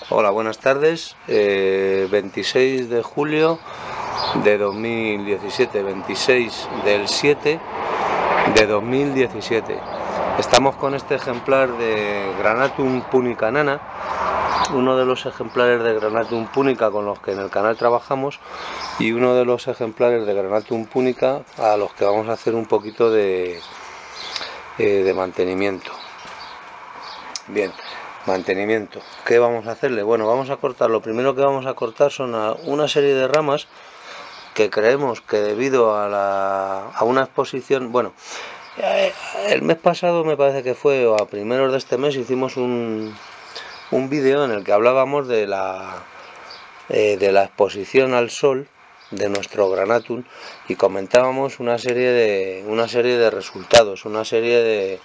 Hola, buenas tardes. 26 de julio de 2017, 26 del 7 de 2017. Estamos con este ejemplar de Granatum punica nana, uno de los ejemplares de Granatum punica con los que en el canal trabajamos y uno de los ejemplares de Granatum punica a los que vamos a hacer un poquito de mantenimiento. Bien. Mantenimiento. ¿Qué vamos a hacerle? Bueno, vamos a cortar. Lo primero que vamos a cortar son una serie de ramas que creemos que debido a una exposición, bueno, el mes pasado me parece que fue, o a primeros de este mes, hicimos un vídeo en el que hablábamos de la exposición al sol de nuestro Granatum y comentábamos una serie de resultados, una serie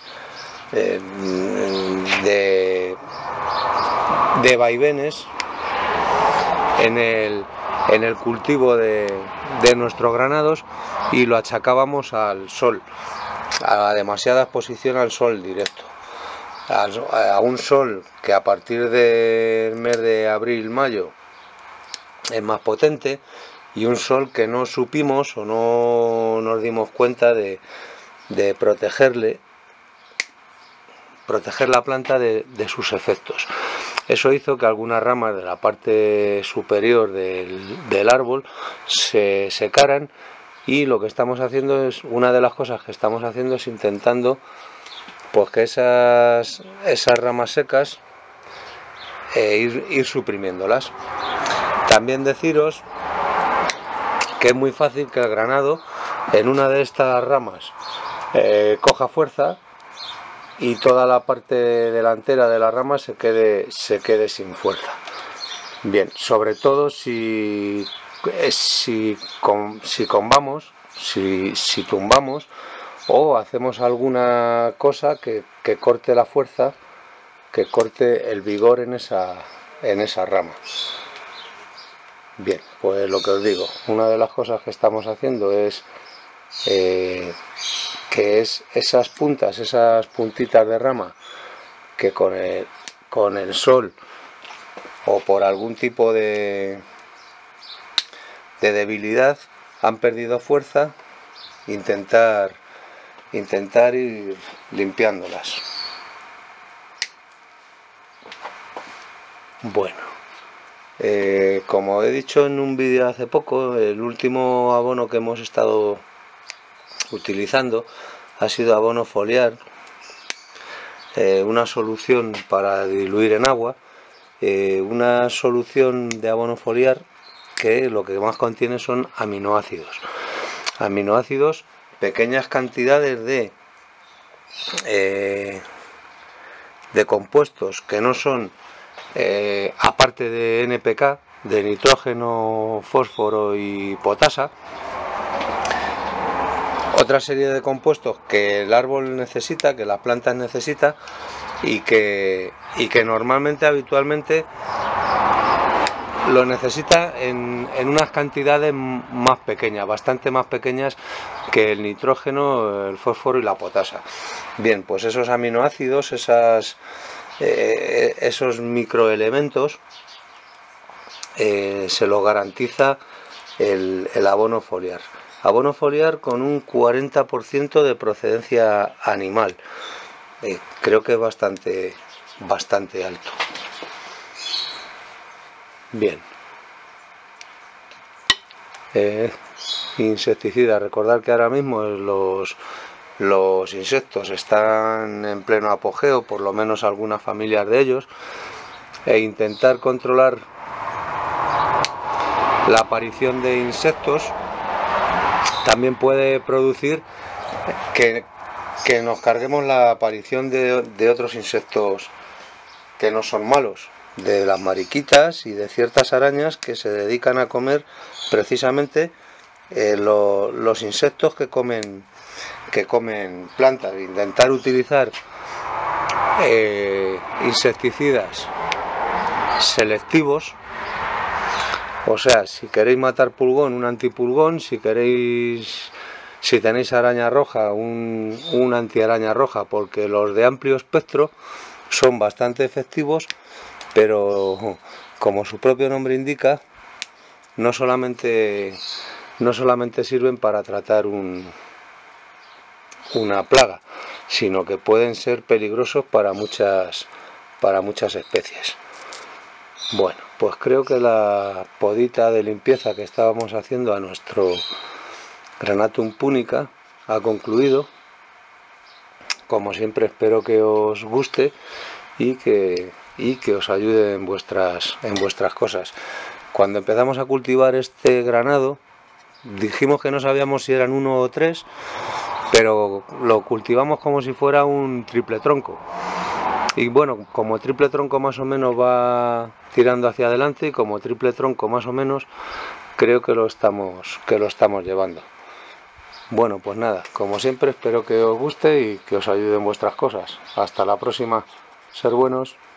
de vaivenes en el cultivo de nuestros granados, y lo achacábamos al sol, a la demasiada exposición al sol directo, a un sol que a partir del mes de abril-mayo es más potente, y un sol que no supimos o no nos dimos cuenta de proteger la planta de sus efectos. Eso hizo que algunas ramas de la parte superior del árbol se secaran, y lo que estamos haciendo es, una de las cosas que estamos haciendo es intentando pues que esas ramas secas ir suprimiéndolas. También deciros que es muy fácil que el granado en una de estas ramas coja fuerza y toda la parte delantera de la rama se quede sin fuerza. Bien, sobre todo si tumbamos o hacemos alguna cosa que corte la fuerza, que corte el vigor en esa rama. Bien, pues lo que os digo, una de las cosas que estamos haciendo es esas puntas, esas puntitas de rama que con el sol o por algún tipo de debilidad han perdido fuerza, intentar ir limpiándolas. Bueno, como he dicho en un vídeo hace poco, el último abono que hemos estado utilizando ha sido abono foliar, una solución para diluir en agua, una solución de abono foliar que lo que más contiene son aminoácidos, pequeñas cantidades de compuestos que no son, aparte de NPK, de nitrógeno, fósforo y potasa, otra serie de compuestos que el árbol necesita, que la planta necesita, y que normalmente, habitualmente, lo necesita en unas cantidades más pequeñas, bastante más pequeñas que el nitrógeno, el fósforo y la potasa. Bien, pues esos aminoácidos, esos microelementos, se lo garantiza el abono foliar. Abono foliar con un 40% de procedencia animal. Creo que es bastante alto. Bien. Insecticida. Recordar que ahora mismo los insectos están en pleno apogeo, por lo menos algunas familias de ellos, e intentar controlar la aparición de insectos también puede producir que nos carguemos la aparición de otros insectos que no son malos, de las mariquitas y de ciertas arañas que se dedican a comer precisamente los insectos que comen plantas. Intentar utilizar insecticidas selectivos. O sea, si queréis matar pulgón, un antipulgón; si tenéis araña roja, un antiaraña roja, porque los de amplio espectro son bastante efectivos pero como su propio nombre indica, no solamente sirven para tratar una plaga, sino que pueden ser peligrosos para muchas especies. Bueno, pues creo que la podita de limpieza que estábamos haciendo a nuestro Granatum punica ha concluido. Como siempre, espero que os guste y que os ayude en vuestras cosas. Cuando empezamos a cultivar este granado, dijimos que no sabíamos si eran 1 o 3, pero lo cultivamos como si fuera un triple tronco. Y bueno, como triple tronco más o menos va tirando hacia adelante, y como triple tronco más o menos, creo que lo estamos llevando. Bueno, pues nada, como siempre, espero que os guste y que os ayude en vuestras cosas. Hasta la próxima. Ser buenos.